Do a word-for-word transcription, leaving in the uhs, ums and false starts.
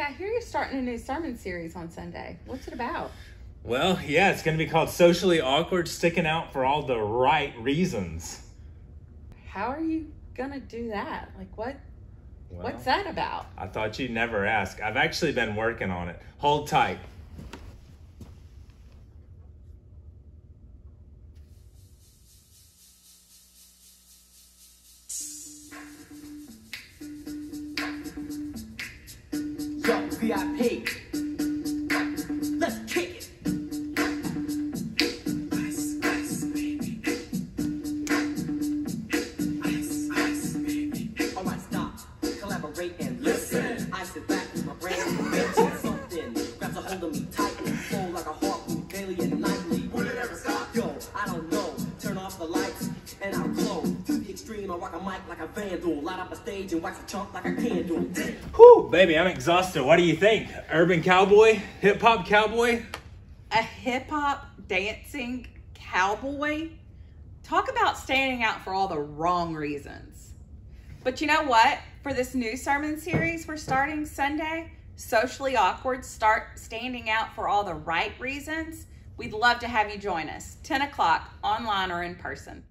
Hey, I hear you're starting a new sermon series on Sunday. What's it about? Well, yeah, it's going to be called Socially Awkward, Sticking Out for All the Right Reasons. How are you going to do that? Like, what? Well, What's that about? I thought you'd never ask. I've actually been working on it. Hold tight. Yo, V I P. Let's kick it. Ice, ice, baby. Ice, ice, baby. All right, stop. Collaborate and listen. I sit back with my brain and mention something. Grabs a hold of me tightly. Flow like a harpoon daily and nightly. Will it ever stop? Yo, I don't know. Turn off the lights and I'll glow. To the extreme, I rock a mic like a vandal. Light up a stage and wax a chunk like a candle. Whew, baby, I'm exhausted. What do you think? Urban cowboy? Hip-hop cowboy? A hip-hop dancing cowboy? Talk about standing out for all the wrong reasons. But you know what? For this new sermon series we're starting Sunday, Socially Awkward, start standing out for all the right reasons, we'd love to have you join us, ten o'clock, online or in person.